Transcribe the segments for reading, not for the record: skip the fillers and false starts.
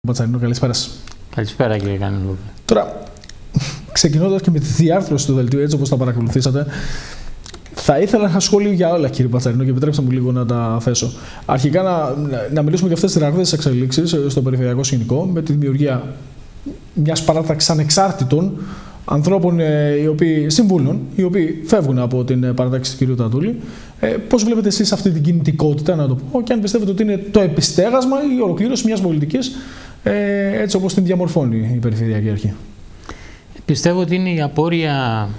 Μπατσαρινό, καλησπέρα. Καλησπέρα κύριε Κανελόπουλε. Τώρα, ξεκινώντας και με τη διάρθρωση του δελτίου, έτσι όπως τα παρακολουθήσατε, θα ήθελα ένα σχόλιο για όλα, κύριε Μπατσαρινό, και επιτρέψτε μου λίγο να τα θέσω. Αρχικά, να μιλήσουμε για αυτές τις ραγδαίες εξελίξεις στο περιφερειακό σκηνικό, με τη δημιουργία μιας παράταξης ανεξάρτητων ανθρώπων, συμβούλων, οι οποίοι φεύγουν από την παράταξη του κ. Τατούλη. Πώς βλέπετε εσείς αυτή την κινητικότητα, να το πω, και αν πιστεύετε ότι είναι το επιστέγασμα ή η ολοκλήρωση μιας πολιτικής, έτσι όπως την διαμορφώνει η Περιφερειακή Αρχή? Πιστεύω ότι είναι η απόρρεια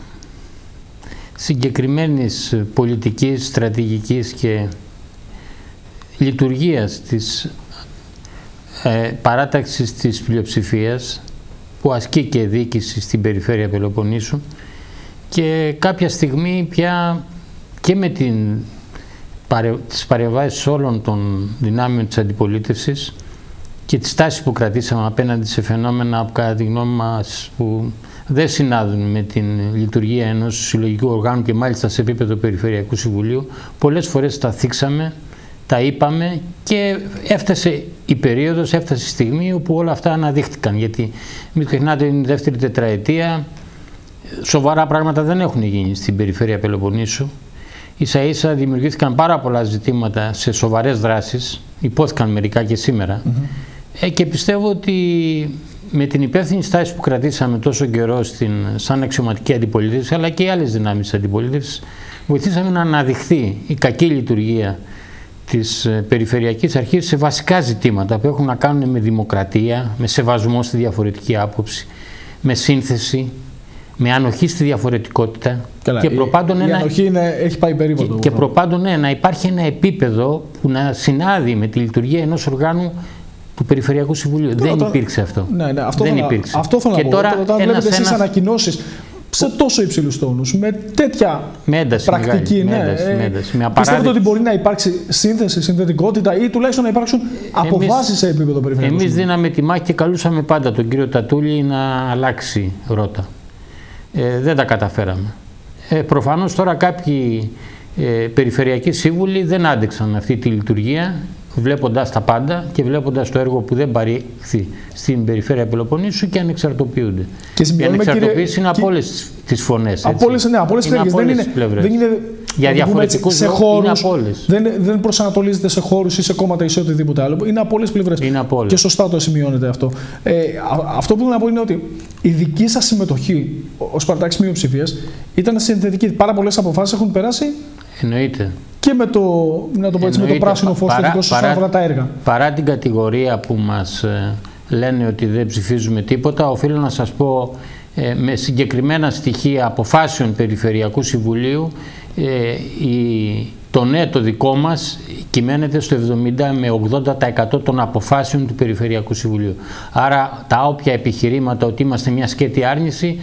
συγκεκριμένης πολιτικής, στρατηγικής και λειτουργίας της παράταξης της πλειοψηφίας που ασκεί και διοίκηση στην περιφέρεια Πελοποννήσου, και κάποια στιγμή πια και με τις παρεμβάσεις όλων των δυνάμεων της αντιπολίτευσης και τη στάση που κρατήσαμε απέναντι σε φαινόμενα που κατά τη γνώμη μας που δεν συνάδουν με την λειτουργία ενός συλλογικού οργάνου και μάλιστα σε επίπεδο Περιφερειακού Συμβουλίου, πολλές φορές τα θίξαμε, τα είπαμε και έφτασε η περίοδος, έφτασε η στιγμή όπου όλα αυτά αναδείχτηκαν. Γιατί μην ξεχνάτε, είναι η δεύτερη τετραετία, σοβαρά πράγματα δεν έχουν γίνει στην περιφέρεια Πελοποννήσου. Ίσα-ίσα δημιουργήθηκαν πάρα πολλά ζητήματα σε σοβαρές δράσεις, υπόθηκαν μερικά και σήμερα. Και πιστεύω ότι με την υπεύθυνη στάση που κρατήσαμε τόσο καιρό σαν αξιωματική αντιπολίτευση, αλλά και οι άλλες δυνάμεις της αντιπολίτευσης, βοηθήσαμε να αναδειχθεί η κακή λειτουργία της Περιφερειακής Αρχής σε βασικά ζητήματα που έχουν να κάνουν με δημοκρατία, με σεβασμό στη διαφορετική άποψη, με σύνθεση, με ανοχή στη διαφορετικότητα. Καλά, και προπάντων η ανοχή έχει πάει περίπου. Και προπάντων να υπάρχει ένα επίπεδο που να συνάδει με τη λειτουργία ενός οργάνου του Περιφερειακού Συμβουλίου. Δεν υπήρξε αυτό. Ναι, αυτό δεν υπήρξε. Αυτό θέλω να πω. Τώρα βλέπετε εσείς ανακοινώσεις σε τόσο υψηλούς τόνους, με τέτοια πρακτική. Πιστεύετε ότι μπορεί να υπάρξει σύνθεση, συνθετικότητα ή τουλάχιστον να υπάρξουν αποφάσεις σε επίπεδο περιφερειακού? Εμείς δίναμε τη μάχη και καλούσαμε πάντα τον κύριο Τατούλη να αλλάξει ρότα. Δεν τα καταφέραμε. Προφανώς τώρα κάποιοι περιφερειακοί σύμβουλοι δεν άντεξαν αυτή τη λειτουργία, βλέποντας τα πάντα και βλέποντας το έργο που δεν παρήχθη στην περιφέρεια Πελοποννήσου, και ανεξαρτοποιούνται. Η ανεξαρτοποίηση είναι από όλες τις φωνές. Από όλες τις πλευρές. Δεν είναι για διαφορετικούς λόγους. Δεν προσανατολίζεται σε χώρους ή σε κόμματα ή σε οτιδήποτε άλλο. Είναι από όλες τις πλευρές. Και σωστά το σημειώνεται αυτό. Αυτό που θέλω να πω είναι ότι η δική σας συμμετοχή ως παρατάξης μειοψηφίας ήταν συνθετική. Πάρα πολλές αποφάσεις έχουν περάσει. Εννοείται. Και με το, να το πω έτσι, με το πράσινο φως θετικό σε όλα τα έργα. Παρά την κατηγορία που μας λένε ότι δεν ψηφίζουμε τίποτα, οφείλω να σας πω με συγκεκριμένα στοιχεία αποφάσεων Περιφερειακού Συμβουλίου, το ναι το δικό μας κυμαίνεται στο 70 με 80% των αποφάσεων του Περιφερειακού Συμβουλίου. Άρα τα όποια επιχειρήματα ότι είμαστε μια σκέτη άρνηση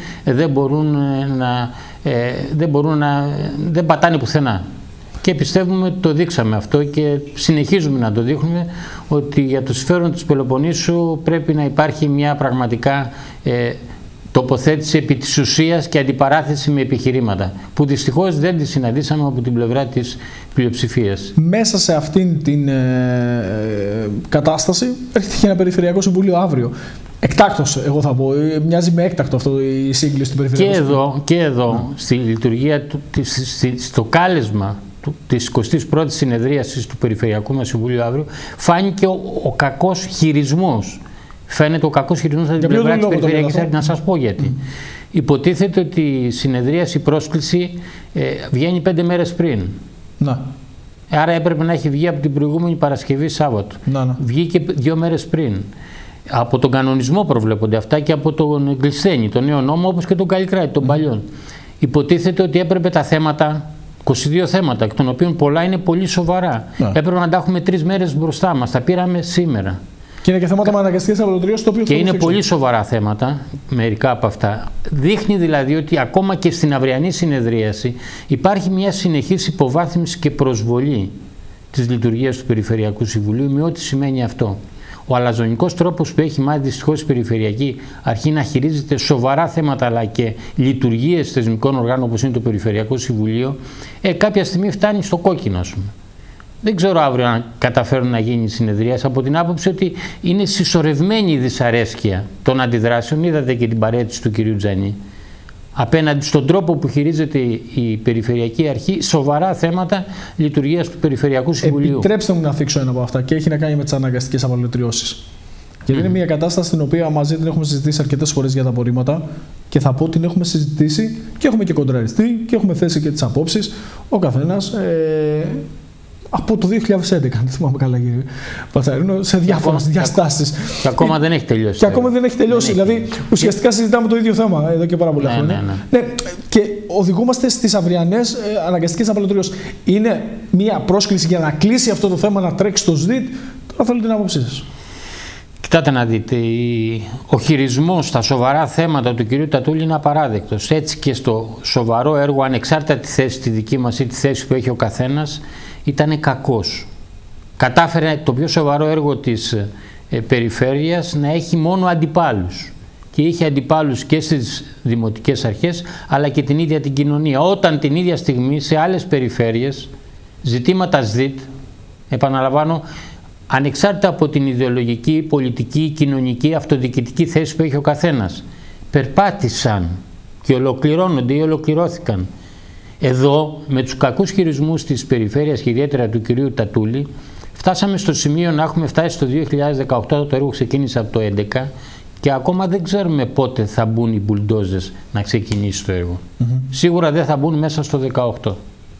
δεν πατάνε πουθενά. Και πιστεύουμε ότι το δείξαμε αυτό και συνεχίζουμε να το δείχνουμε, ότι για το συμφέρον της Πελοποννήσου πρέπει να υπάρχει μια πραγματικά τοποθέτηση επί της ουσίας και αντιπαράθεση με επιχειρήματα, που δυστυχώς δεν τη συναντήσαμε από την πλευρά της πλειοψηφίας. Μέσα σε αυτήν την κατάσταση έρχεται και ένα Περιφερειακό Συμβούλιο αύριο. Εκτάκτος, εγώ θα πω. Μοιάζει με έκτακτο αυτό η σύγκληση του Περιφερειακού Συμβουλίου. Και εδώ, στη λειτουργία, στο κάλεσμα της 21ης συνεδρίασης του Περιφερειακού μας Συμβουλίου αύριο, φάνηκε ο κακός χειρισμός. Φαίνεται ο κακός χειρισμός από την πλευρά της Περιφερειακής Αρχής. Να σας πω γιατί. Υποτίθεται ότι η συνεδρίαση, η πρόσκληση βγαίνει 5 μέρες πριν. Άρα έπρεπε να έχει βγει από την προηγούμενη Παρασκευή Σάββατο. Βγήκε 2 μέρες πριν. Από τον κανονισμό προβλέπονται αυτά και από τον Γκλισθένη, τον νέο νόμο, όπως και τον Καλλικράτη, τον παλιόν. Υποτίθεται ότι έπρεπε τα θέματα, 22 θέματα, εκ των οποίων πολλά είναι πολύ σοβαρά, έπρεπε να τα έχουμε 3 μέρες μπροστά μας. Τα πήραμε σήμερα. Και είναι και θέματα με αναγκαστικές απολυτριώσεις, το οποίο και είναι πολύ σοβαρά θέματα, μερικά από αυτά. Δείχνει δηλαδή ότι ακόμα και στην αυριανή συνεδρίαση υπάρχει μια συνεχής υποβάθμιση και προσβολή της λειτουργίας του Περιφερειακού Συμβουλίου, με ό,τι σημαίνει αυτό. Ο αλαζονικός τρόπος που έχει μάθει δυστυχώς η Περιφερειακή Αρχή να χειρίζεται σοβαρά θέματα αλλά και λειτουργίες θεσμικών οργάνων όπως είναι το Περιφερειακό Συμβουλίο, κάποια στιγμή φτάνει στο κόκκινο, ας πούμε. Δεν ξέρω αύριο αν καταφέρουν να γίνει συνεδρίας, από την άποψη ότι είναι συσσωρευμένη η δυσαρέσκεια των αντιδράσεων. Είδατε και την παρέτηση του κυρίου Τζανί απέναντι στον τρόπο που χειρίζεται η Περιφερειακή Αρχή σοβαρά θέματα λειτουργίας του Περιφερειακού Συμβουλίου. Επιτρέψτε μου να θίξω ένα από αυτά και έχει να κάνει με τις αναγκαστικές απαλωτριώσεις. Γιατί είναι μια κατάσταση στην οποία μαζί την έχουμε συζητήσει αρκετές φορές για τα απορρίμματα και θα πω την έχουμε συζητήσει και έχουμε και κοντραριστεί και έχουμε θέσει και τις απόψεις ο καθένας από το 2011, αν θυμάμαι καλά, κύριε Πατσαρίνο, σε διάφορες διαστάσεις. Και ακόμα δεν έχει τελειώσει. Και ακόμα δεν έχει τελειώσει. Δηλαδή, ουσιαστικά συζητάμε το ίδιο θέμα εδώ και πάρα πολλά χρόνια. Ναι, και οδηγούμαστε στις αυριανές αναγκαστικές απαλωτριώσεις. Είναι μια πρόσκληση για να κλείσει αυτό το θέμα, να τρέξει στο ΣΔΙΤ. Τώρα θέλω την άποψή σας. Κοιτάτε να δείτε, ο χειρισμός στα σοβαρά θέματα του κυρίου Τατούλη είναι απαράδεκτος. Έτσι και στο σοβαρό έργο, ανεξάρτητα τη θέση τη δική μας ή τη θέση που έχει ο καθένας, ήταν κακός. Κατάφερε το πιο σοβαρό έργο της περιφέρειας να έχει μόνο αντιπάλους. Και είχε αντιπάλους και στις δημοτικές αρχές, αλλά και την ίδια την κοινωνία. Όταν την ίδια στιγμή σε άλλες περιφέρειες, ζητήματα ΣΔΙΤ, επαναλαμβάνω, ανεξάρτητα από την ιδεολογική, πολιτική, κοινωνική, αυτοδιοικητική θέση που έχει ο καθένας, περπάτησαν και ολοκληρώνονται ή ολοκληρώθηκαν. Εδώ, με τους κακούς χειρισμούς της περιφέρειας και ιδιαίτερα του κυρίου Τατούλη, φτάσαμε στο σημείο να έχουμε φτάσει στο 2018, το έργο ξεκίνησε από το 2011 και ακόμα δεν ξέρουμε πότε θα μπουν οι μπουλντόζες να ξεκινήσει το έργο. Σίγουρα δεν θα μπουν μέσα στο 2018.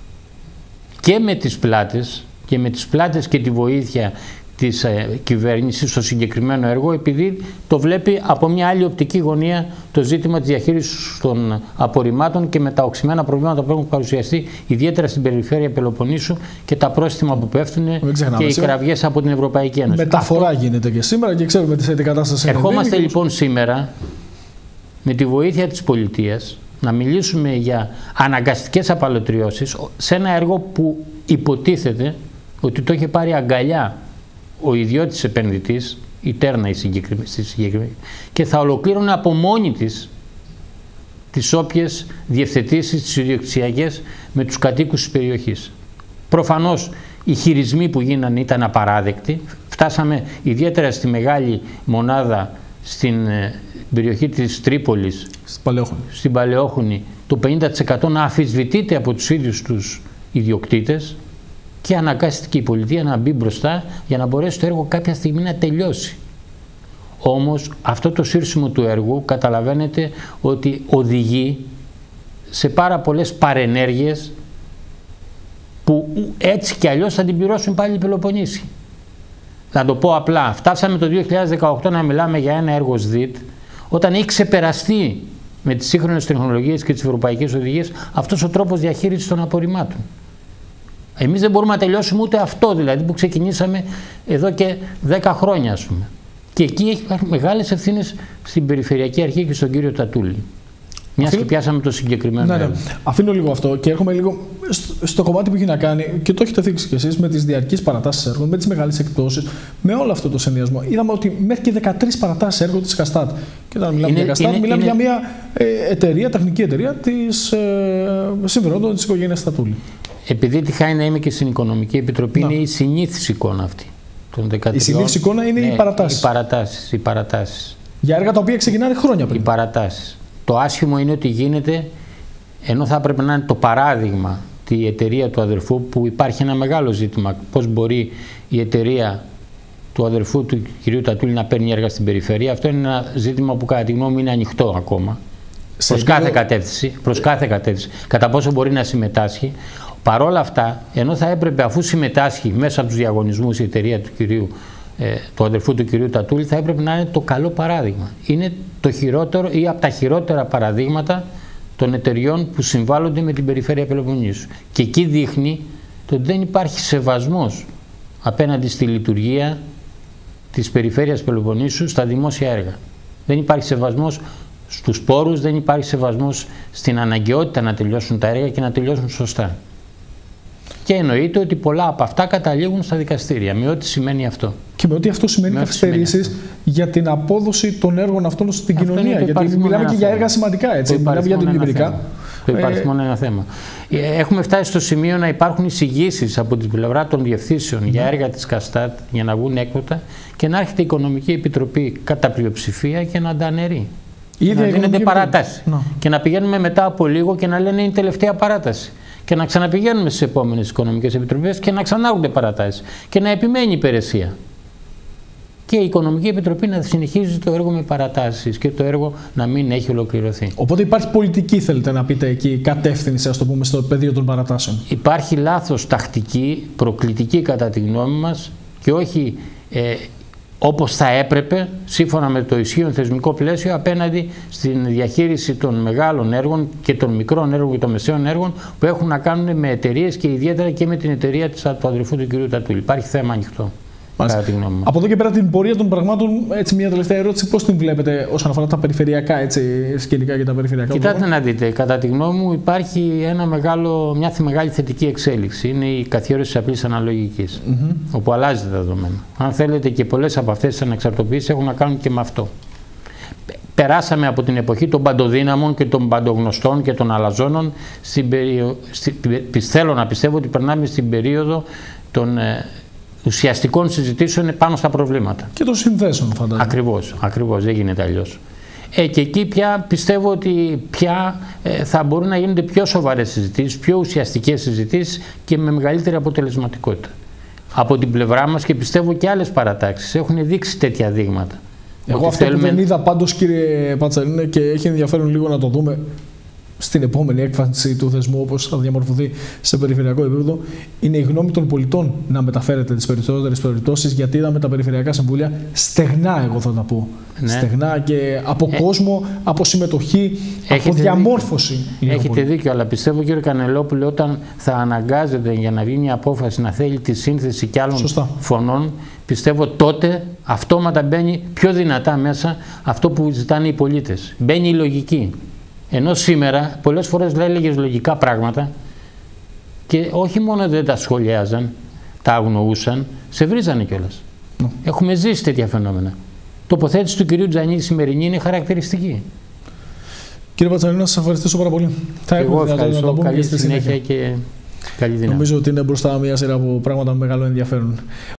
Και με τις πλάτες και τη βοήθεια της κυβέρνησης στο συγκεκριμένο έργο, επειδή το βλέπει από μια άλλη οπτική γωνία το ζήτημα της διαχείρισης των απορριμμάτων και με τα οξυμένα προβλήματα που έχουν παρουσιαστεί ιδιαίτερα στην περιφέρεια Πελοποννήσου και τα πρόστιμα που πέφτουν και οι κραυγές από την Ευρωπαϊκή Ένωση. Μεταφορά γίνεται και σήμερα και ξέρουμε τι κατάσταση. Ερχόμαστε λοιπόν σήμερα με τη βοήθεια της πολιτείας να μιλήσουμε για αναγκαστικές απαλωτριώσεις σε ένα έργο που υποτίθεται ότι το είχε πάρει αγκαλιά ο ιδιώτης επενδυτής, η Τέρνα η συγκεκριμένη, και θα ολοκλήρωνε από μόνη της τις όποιες διευθετήσεις τις ιδιοκτησιακές με τους κατοίκους της περιοχής. Προφανώς οι χειρισμοί που γίνανε ήταν απαράδεκτοι. Φτάσαμε ιδιαίτερα στη μεγάλη μονάδα στην περιοχή της Τρίπολης, στην Παλαιόχωνη, το 50% να αμφισβητείται από τους ίδιους τους ιδιοκτήτες και αναγκάστηκε η πολιτεία να μπει μπροστά για να μπορέσει το έργο κάποια στιγμή να τελειώσει. Όμως αυτό το σύρσιμο του έργου καταλαβαίνετε ότι οδηγεί σε πάρα πολλές παρενέργειες που έτσι κι αλλιώς θα την πληρώσουν πάλι οι Πελοποννήσοι. Να το πω απλά, φτάσαμε το 2018 να μιλάμε για ένα έργο ΣΔΙΤ όταν έχει ξεπεραστεί με τις σύγχρονες τεχνολογίες και τις ευρωπαϊκές οδηγίες αυτός ο τρόπος διαχείρισης των απορριμμάτων. Εμείς δεν μπορούμε να τελειώσουμε ούτε αυτό δηλαδή που ξεκινήσαμε εδώ και 10 χρόνια ας πούμε. Και εκεί υπάρχουν μεγάλες ευθύνες στην Περιφερειακή Αρχή και στον κύριο Τατούλη. Μιας και πιάσαμε το συγκεκριμένο έργο. Αφήνω λίγο αυτό και έρχομαι λίγο στο κομμάτι που έχει να κάνει και το έχετε θίξει κι εσείς με τις διαρκείς παρατάσεις έργων, με τις μεγάλες εκπτώσεις, με όλο αυτό το συνδυασμό. Είδαμε ότι μέχρι και 13 παρατάσεις έργων της Καστάτ. Και όταν μιλάμε για Καστάτ, μιλάμε για μια εταιρεία, τεχνική εταιρεία της συμφερόντων της οικογένειας Τατούλη. Επειδή τυχάει να είμαι και στην Οικονομική Επιτροπή, είναι η συνήθις εικόνα αυτή. Η συνήθις εικόνα είναι οι παρατάσεις. Οι παρατάσεις. Για έργα τα οποία ξεκινάνε χρόνια πριν. Οι παρατάσεις. Το άσχημο είναι ότι γίνεται, ενώ θα έπρεπε να είναι το παράδειγμα τη εταιρεία του αδερφού, που υπάρχει ένα μεγάλο ζήτημα. Πώς μπορεί η εταιρεία του αδερφού του κυρίου Τατούλη να παίρνει έργα στην περιφέρεια. Αυτό είναι ένα ζήτημα που κατά τη γνώμη μου είναι ανοιχτό ακόμα. Προς κάθε κατεύθυνση. Κατά πόσο μπορεί να συμμετάσχει. Παρόλα αυτά, ενώ θα έπρεπε αφού συμμετάσχει μέσα από τους διαγωνισμούς η εταιρεία του αδερφού του κυρίου Τατούλη, θα έπρεπε να είναι το καλό παράδειγμα. Είναι το χειρότερο ή από τα χειρότερα παραδείγματα των εταιριών που συμβάλλονται με την περιφέρεια Πελοποννήσου. Και εκεί δείχνει ότι δεν υπάρχει σεβασμός απέναντι στη λειτουργία της περιφέρειας Πελοποννήσου στα δημόσια έργα. Δεν υπάρχει σεβασμός στους πόρους, δεν υπάρχει σεβασμός στην αναγκαιότητα να τελειώσουν τα έργα και να τελειώσουν σωστά. Και εννοείται ότι πολλά από αυτά καταλήγουν στα δικαστήρια, με ό,τι σημαίνει αυτό. Και με ό,τι αυτό σημαίνει καθυστερήσεις για την απόδοση των έργων αυτών στην κοινωνία. Γιατί μιλάμε και για έργα σημαντικά, έτσι. Μιλάμε για την Λιμπρικά. Το υπάρχει μόνο ένα θέμα. Έχουμε φτάσει στο σημείο να υπάρχουν εισηγήσεις από την πλευρά των διευθύνσεων για έργα της Καστάτ για να βγουν έκδοτα και να έρχεται η Οικονομική Επιτροπή κατά πλειοψηφία και να τα αναιρεί. Να δίνεται παράταση. Και να πηγαίνουμε μετά από λίγο και να λένε είναι η τελευταία παράταση. Και να ξαναπηγαίνουμε στις επόμενες Οικονομικές Επιτροπές και να ξανάρχονται παρατάσεις. Και να επιμένει η υπηρεσία. Και η Οικονομική Επιτροπή να συνεχίζει το έργο με παρατάσεις και το έργο να μην έχει ολοκληρωθεί. Οπότε υπάρχει πολιτική, θέλετε να πείτε εκεί, κατεύθυνση, ας το πούμε, στο πεδίο των παρατάσεων. Υπάρχει λάθος τακτική, προκλητική κατά τη γνώμη μας και όχι όπως θα έπρεπε, σύμφωνα με το ισχύον θεσμικό πλαίσιο, απέναντι στην διαχείριση των μεγάλων έργων και των μικρών έργων και των μεσαίων έργων που έχουν να κάνουν με εταιρείες και ιδιαίτερα και με την εταιρεία του αδερφού του κ. Τατούλη. Υπάρχει θέμα ανοιχτό. Από εδώ και πέρα την πορεία των πραγμάτων, έτσι μια τελευταία ερώτηση, πώς την βλέπετε όσον αφορά τα περιφερειακά σκηνικά και τα περιφερειακά? Κοιτάτε να δείτε, κατά τη γνώμη μου υπάρχει μια μεγάλη θετική εξέλιξη. Είναι η καθιέρωση της απλής αναλογικής, όπου αλλάζει τα δεδομένα. Αν θέλετε, και πολλές από αυτές τις ανεξαρτοποιήσεις έχουν να κάνουν και με αυτό. Περάσαμε από την εποχή των παντοδύναμων και των παντογνωστών και των αλαζόνων. Θέλω να πιστεύω ότι περνάμε στην περίοδο των ουσιαστικών συζητήσεων πάνω στα προβλήματα. Και των συνθέσεων, φαντάζομαι. Ακριβώς, δεν γίνεται αλλιώς. Και εκεί πια πιστεύω ότι πια θα μπορούν να γίνονται πιο σοβαρές συζητήσεις, πιο ουσιαστικές συζητήσεις και με μεγαλύτερη αποτελεσματικότητα. Από την πλευρά μας και πιστεύω και άλλες παρατάξεις έχουν δείξει τέτοια δείγματα. Εγώ αυτό που δεν είδα πάντως, κύριε Πατσαλίνε, και έχει ενδιαφέρον λίγο να το δούμε στην επόμενη έκφανση του θεσμού, όπως θα διαμορφωθεί σε περιφερειακό επίπεδο, είναι η γνώμη των πολιτών να μεταφέρεται τις περισσότερες περιπτώσεις, γιατί είδαμε τα περιφερειακά συμβούλια στεγνά, εγώ θα τα πω. Ναι. Στεγνά και από κόσμο, από συμμετοχή, από διαμόρφωση. Έχετε δίκιο, αλλά πιστεύω, κύριε Κανελόπουλε, όταν θα αναγκάζεται για να βγει μια απόφαση να θέλει τη σύνθεση και άλλων φωνών, πιστεύω τότε αυτόματα μπαίνει πιο δυνατά μέσα αυτό που ζητάνε οι πολίτες. Μπαίνει η λογική. Ενώ σήμερα πολλές φορές έλεγες λογικά πράγματα και όχι μόνο δεν τα σχολιάζαν, τα αγνοούσαν, σε βρίζανε κιόλας. Έχουμε ζήσει τέτοια φαινόμενα. Τοποθέτηση του κυρίου Τζανίδη σημερινή είναι χαρακτηριστική. Κύριε Πατσαλίνο, να σας ευχαριστήσω πάρα πολύ. Εγώ ευχαριστώ. Καλή συνέχεια και καλή δύναμη. Νομίζω ότι είναι μπροστά μια σειρά από πράγματα με μεγάλο ενδιαφέρον.